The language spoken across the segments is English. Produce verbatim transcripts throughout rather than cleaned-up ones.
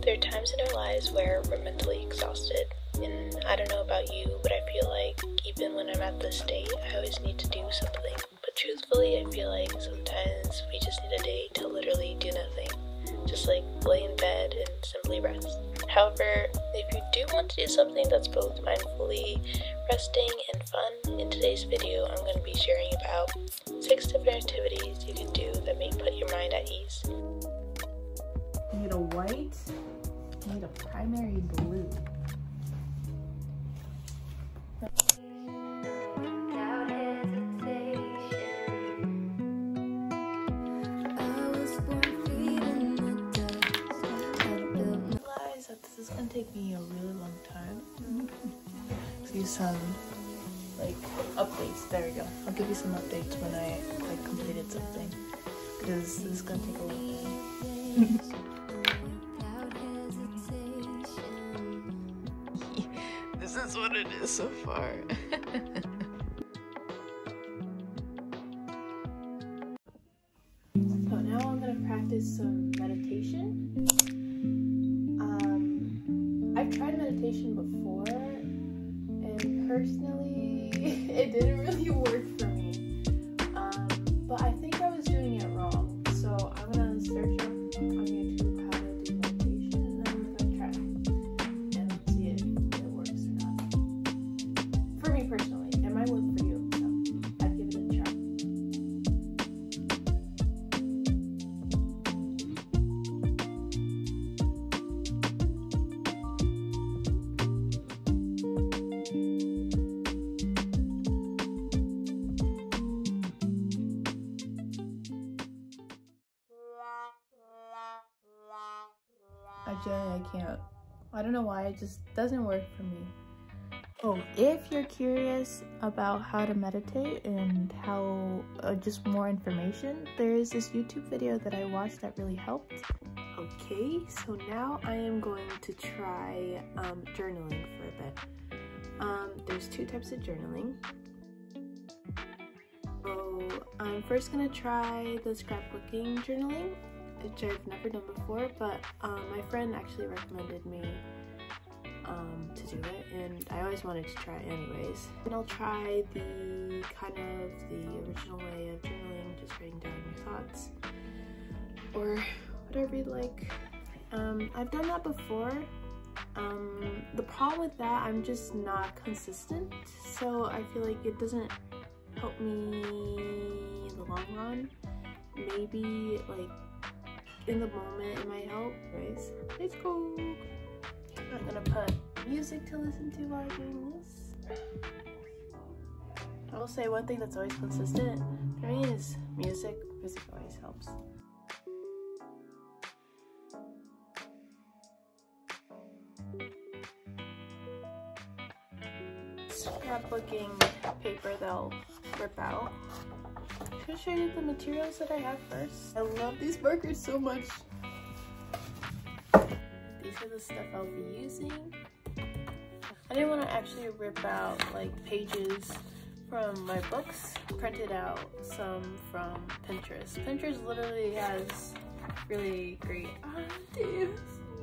There are times in our lives where we're mentally exhausted, and I don't know about you, but I feel like even when I'm at this state, I always need to do something. But truthfully, I feel like sometimes we just need a day to literally do nothing. Just like lay in bed and simply rest. However, if you do want to do something that's both mindfully resting and fun, in today's video I'm going to be sharing about six different activities you can do that may put your mind at ease. You need a white, you need a primary blue. This is gonna take me a really long time. See some like updates. There we go. I'll give you some updates when I like completed something, because this is gonna take a long time. This is what it is so far. So now I'm gonna practice some meditation. I've tried meditation before, and personally, it didn't really work for me. Um, but I think I was doing it wrong. So I'm gonna search up on YouTube how to do meditation, and then I'm gonna try and see if it works or not. For me personally, it might work for you, so I'd give it a try. I generally I can't. I don't know why, it just doesn't work for me. Oh, if you're curious about how to meditate and how uh, just more information, there is this YouTube video that I watched that really helped. Okay, so now I am going to try um, journaling for a bit. Um, there's two types of journaling. So I'm first gonna try the scrapbooking journaling, which I've never done before, but um, my friend actually recommended me um, to do it, and I always wanted to try it anyways. And I'll try the kind of the original way of journaling, just writing down your thoughts, or whatever you'd like. Um, I've done that before. Um, the problem with that, I'm just not consistent, so I feel like it doesn't help me in the long run. Maybe like in the moment it might help. Anyways, let's go. I'm gonna put music to listen to while I'm doing this. I will say one thing that's always consistent for me is music. Music always helps. Scrapbooking paper they'll rip out. Should I show you the materials that I have first? I love these markers so much. These are the stuff I'll be using. I didn't want to actually rip out like pages from my books. Printed out some from Pinterest. Pinterest literally has really great ideas.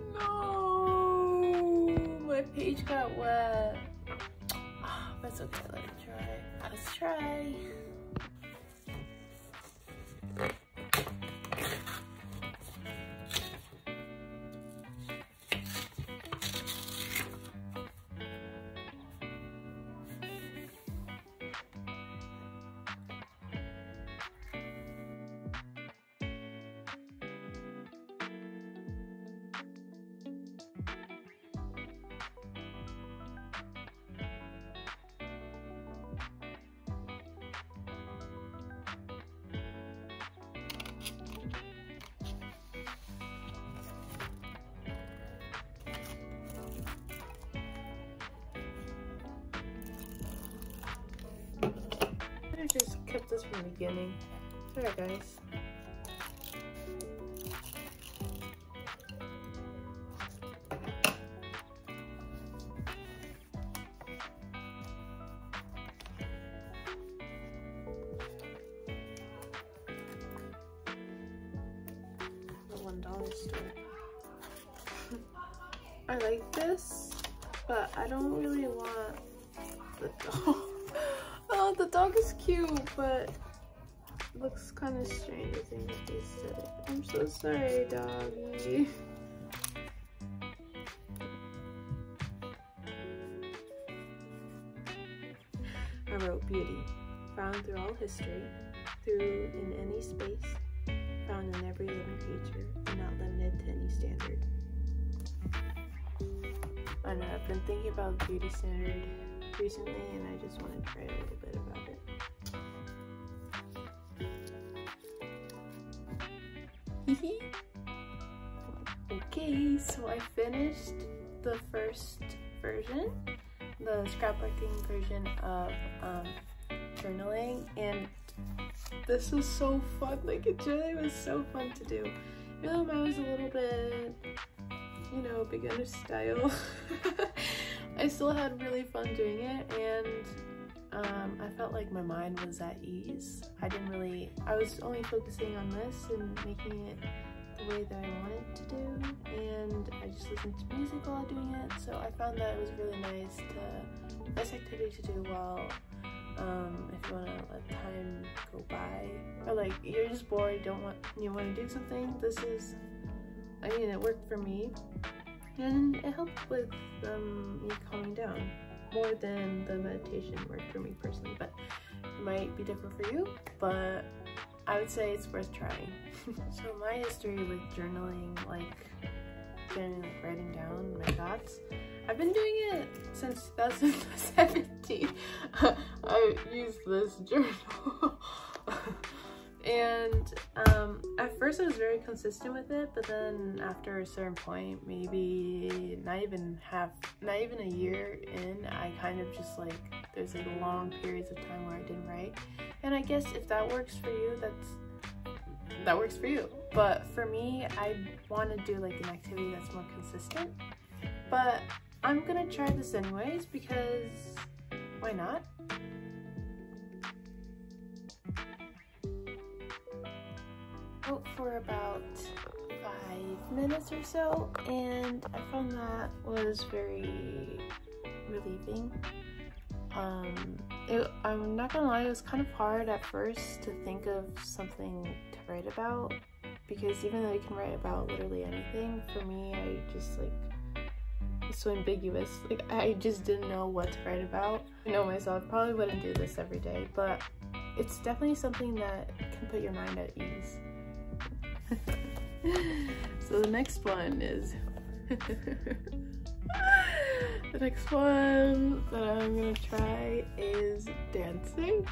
No, my page got wet. Oh, that's okay, let it dry. Let's try. I just kept this from the beginning. Alright guys. The one dollar store. I like this, but I don't really want the dog. Oh, the dog is cute, but it looks kind of strange. I think if they said it. I'm so sorry, doggy. I wrote beauty, found through all history, through in any space, found in every living creature, and not limited to any standard. I know, I've been thinking about beauty standard recently, and I just want to write a little bit about it. Okay, so I finished the first version, the scrapbooking version of um, journaling, and this was so fun. Like, it really was so fun to do. Even though mine was a little bit, you know, beginner style, I still had really fun doing it, and um, I felt like my mind was at ease. I didn't really, I was only focusing on this and making it the way that I wanted to do, and I just listened to music while doing it, so I found that it was really nice to, nice activity to do while, um, if you want to let time go by, or like, you're just bored, you don't want, you want to do something. This is, I mean, it worked for me, and it helped with um, me calming down more than the meditation worked for me personally, but it might be different for you, but I would say it's worth trying. So my history with journaling, like, journaling, like writing down my thoughts, I've been doing it since two thousand seventeen. I used this journal. And um, at first I was very consistent with it, but then after a certain point, maybe not even half, not even a year in, I kind of just like, there's like long periods of time where I didn't write. And I guess if that works for you, that's, that works for you. But for me, I want to do like an activity that's more consistent. But I'm gonna try this anyways, because why not? For about five minutes or so, and I found that was very relieving. Um, it, I'm not gonna lie, it was kind of hard at first to think of something to write about, because even though you can write about literally anything, for me, I just like, it's so ambiguous. Like, I just didn't know what to write about. I know myself, probably wouldn't do this every day, but it's definitely something that can put your mind at ease. So the next one is the next one that I'm gonna try is dancing.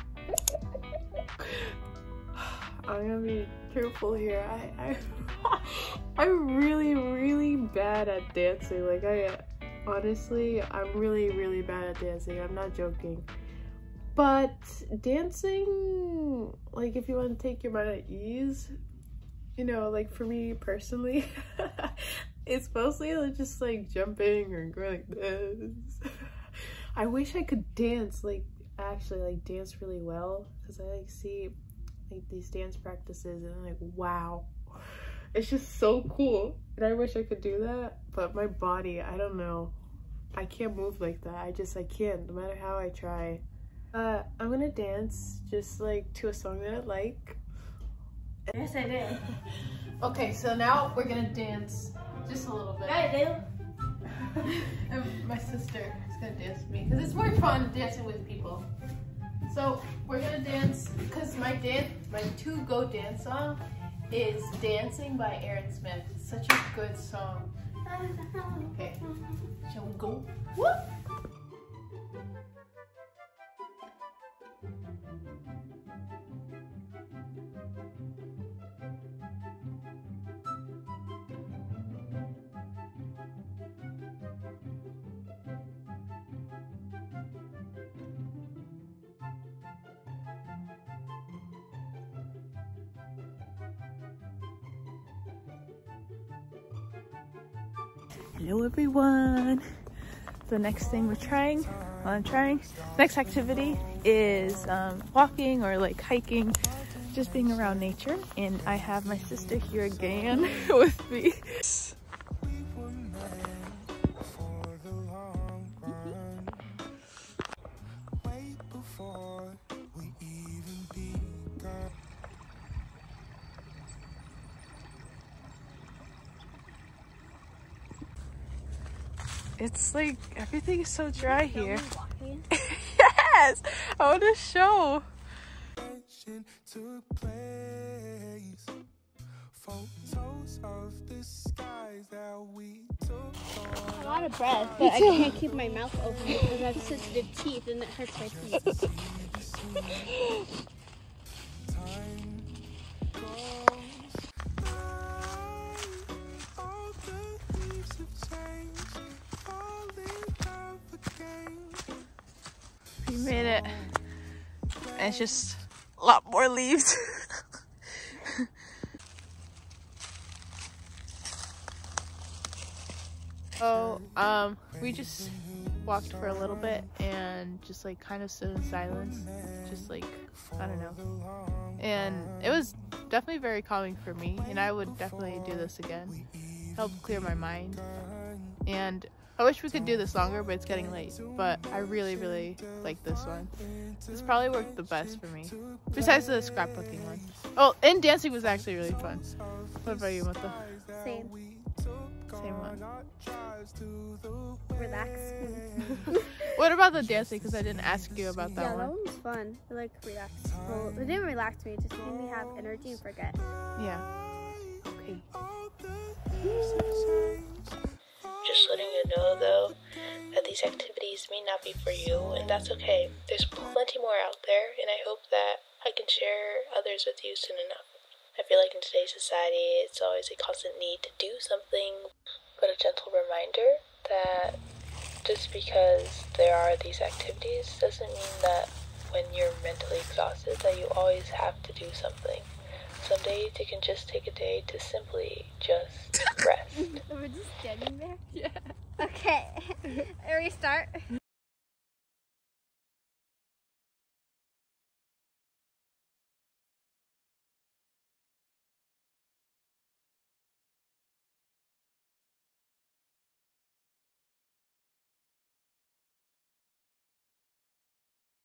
I'm gonna be careful here. I, I I'm really really bad at dancing. Like, I honestly I'm really really bad at dancing. I'm not joking. But dancing, like, if you want to take your mind at ease, you know, like for me personally, it's mostly just like jumping or going like this. I wish I could dance, like actually like dance really well, because I like see like these dance practices and I'm like, wow, it's just so cool. And I wish I could do that, but my body, I don't know, I can't move like that. I just, I can't, no matter how I try. Uh, I'm gonna dance just like to a song that I like. Yes, I did. Okay, so now we're gonna dance just a little bit. I do. And my sister is gonna dance with me because it's more fun dancing with people. So we're gonna dance, because my dance, my to-go dance song is "Dancing" by Aaron Smith. It's such a good song. Okay, shall we go? Whoop! Hello everyone. The next thing we're trying, well I'm trying, next activity is um, walking or like hiking, just being around nature. And I have my sister here again with me. It's like everything is so dry here. Yes! I want to show. A lot of breath, but I can't keep my mouth open because I have sensitive teeth and it hurts my teeth. We made it. And it's just a lot more leaves. So, um, we just walked for a little bit and just like kind of stood in silence. Just like, I don't know. And it was definitely very calming for me, and I would definitely do this again. Helped clear my mind. And I wish we could do this longer, but it's getting late. But I really, really like this one. This probably worked the best for me. Besides the scrapbooking one. Oh, and dancing was actually really fun. What about you, Mata? Same. Same one. Relax. What about the dancing? Because I didn't ask you about that yeah, one. that one was fun. It like relaxed. Well, it didn't relax me. It just made me have energy and forget. Yeah. Okay. Just letting you know, though, that these activities may not be for you, and that's okay. There's plenty more out there, and I hope that I can share others with you soon enough. I feel like in today's society, it's always a constant need to do something, but a gentle reminder that just because there are these activities doesn't mean that when you're mentally exhausted that you always have to do something. Some days you can just take a day to simply just rest. We're just standing there? Yeah. Okay. Restart.